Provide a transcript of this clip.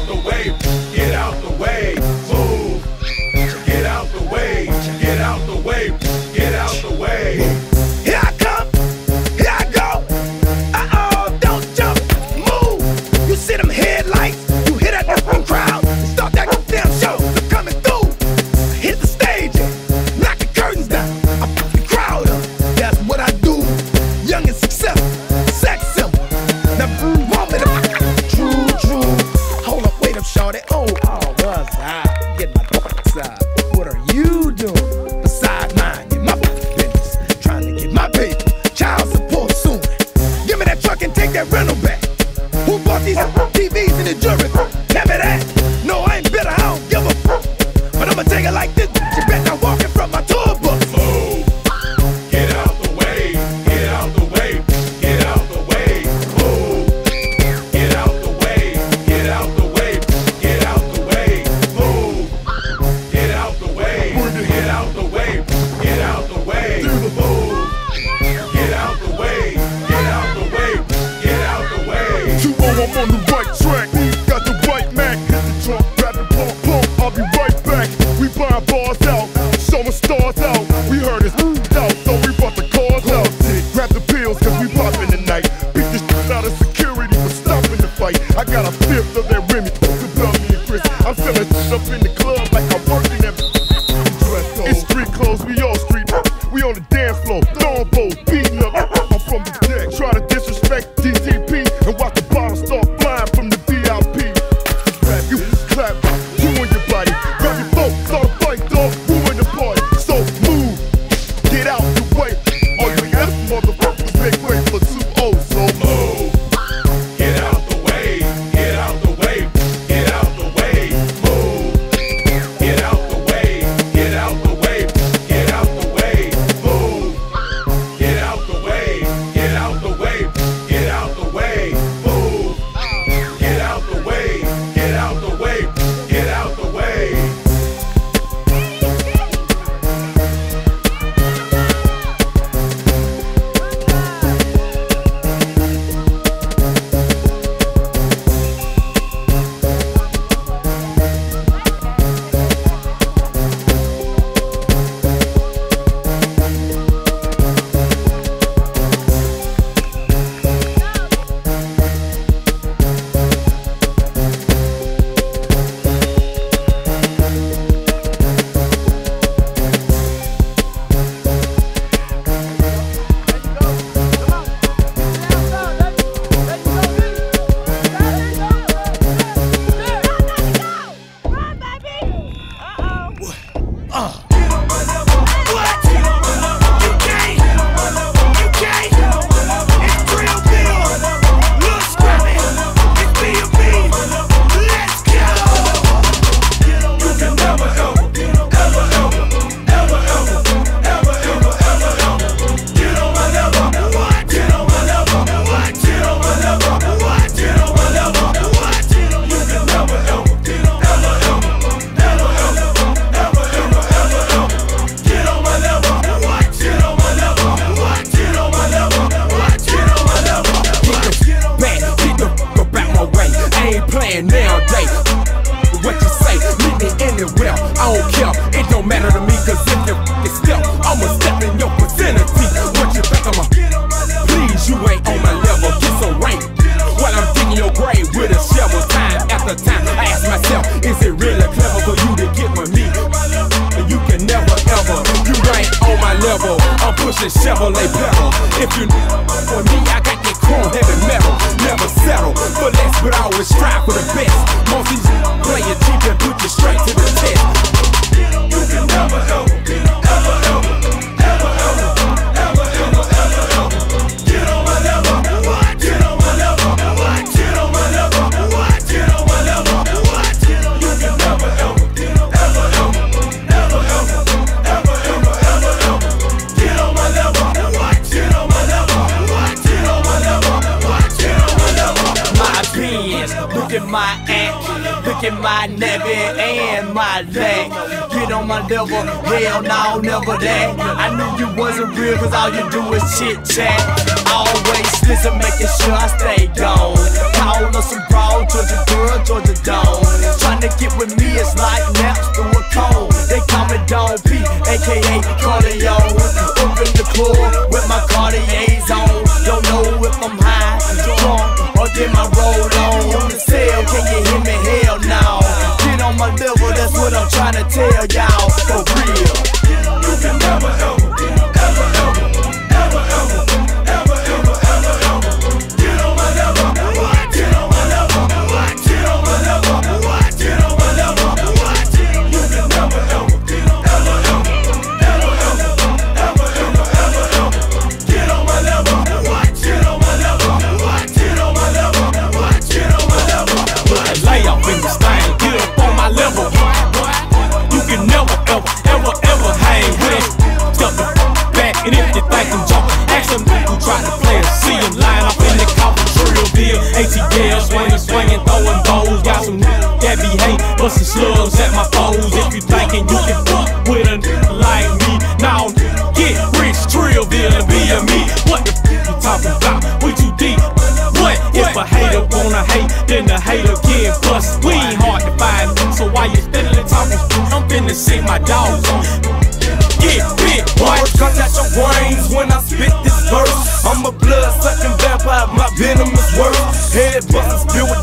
out the way, get out the way, move. Get out the way, get out the way, get out the way. Here I come, here I go. Uh-oh, don't jump, move. You see them headlights, you hear that crowd, start that damn show, they're coming through. I hit the stage, knock the curtains down, I fuck the crowd up. That's what I do, young and successful, sex simple. Now moment of true. Hold up, wait up, shorty. Oh, what's up? Get my side. What are you doing besides minding my business? Trying to get my paper, child support soon. Give me that truck and take that rental back. Who bought these TVs in the jury? Never that. No, I ain't bitter, I don't give a fuck. But I'ma take it like this. You bet I'm walking from my tour book. Move. Get out the way, get out the way, get out the way, move. Get out the way, get out the way, get out the way, move. Get out the way, get out the way, get out the way, move. Get out the way, get out the way, get out the way. 2-0, I'm on the right track. Got the right Mac. Hit the trunk, grab the pump. I'll be right back. We buying bars out, showing stars out. We heard it's out, so we brought the cars out. Grab the pills, cause we poppin' tonight. Beat this out of security for stopping the fight. I got a fifth of that Remy, me and Chris. I'm selling up in the club like I'm working at. It's street clothes, we all street. We on the dance floor, throwing bowls, beating up. I'm from the deck, try to disrespect DTP and watch the bottle start flying from the VIP. Grab you, clap, you and your body. Grab your phone, start a fight, dog, ruin the party. So move, get out the way. All you ass motherfuckers make way for 2-0, so Move. Get out the way, get out the way, get out the way, move. Get out the way, get out the way, get out the way, move. Get out the way, get out the way, get out the way, move. Get out the way, get out the way, get out the way. Nowadays, what you say, meet me anywhere, I don't care, it don't matter to me, cause if you step, I'ma step in your vicinity. What you think I'ma, please, you ain't on my level, get some rank, while I'm digging your grave with a shovel. Time after time, I ask myself, is it really clever for you to get with me? You can never ever, you ain't on my level, I'm pushing Chevrolet pedal. If you for me, I got that chrome heavy metal, never settle for less, but I always strive for the best. Most these play it cheap and put you straight to the test. You can never ever, ever, ever, ever, ever, ever, ever, ever, ever get on my level. What? Get on my level. What? Get on my level. What? Get on my level. What? You can never ever, ever, ever, ever, ever, ever, ever, ever, ever get on my level. What? Get on my level. What? Get on my level. What? Get on my level. My opinions, look at my act, look at my navy and my leg. Get on my level, hell no, never that. I knew you wasn't real, cause all you do is chit chat. Always listen, making sure I stay gone. Call us some broad, Georgia girl, Georgia dome. with me it's like naps through a cone. They call me Don P, aka Cardio. Up in the club with my Cartiers on. Don't know if I'm high, drunk, or get my roll on. On the cell, can you hear me? Hell no. Get on my level, that's what I'm trying to tell y'all. For real. You can never ever, ever, ever, ever, ever, ever, ever, ever, ever get on my level. Get on my level. Get on my level. Get on my level. You can never ever, ever, ever, ever, ever, ever, ever, ever, ever get on my level. Get on my level. Get on my level. Get on my level. Lay off in this thing, get up on my level. You can never, ever, ever, ever hang with it. Step the back, and if you think I'm joking, ask them who try to play it. See them lying off in the coffin, drill deal. ATL, swinging, throwing bows. Got some that be hate, busting slugs at my foes. If you thinking you can fuck with a like me, now get rich, drill deal, and be a me. What the you talking about? We too deep. What if a hater wanna hate, then the hater get bust? We ain't hard to find, so why you steadily talking? I'm finna sit my dogs on. Get bit, boy. Comes out your brains when I spit this verse. I'm a blood-sucking vampire, my venom is worse. Head bustin', spill with